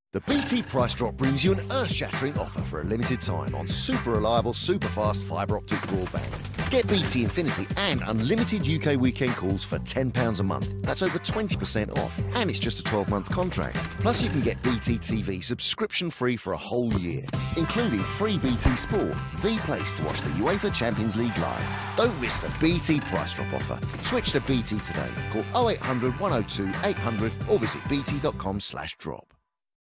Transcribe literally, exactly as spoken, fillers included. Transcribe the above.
The B T price drop brings you an earth-shattering offer for a limited time on super reliable, super fast fibre optic broadband. Get B T Infinity and unlimited U K weekend calls for ten pounds a month. That's over twenty percent off, and it's just a twelve month contract. Plus you can get B T T V subscription-free for a whole year, including free B T Sport, the place to watch the UEFA Champions League live. Don't miss the B T price drop offer. Switch to B T today. Call oh eight hundred, one oh two, eight hundred or visit bt dot com slash drop.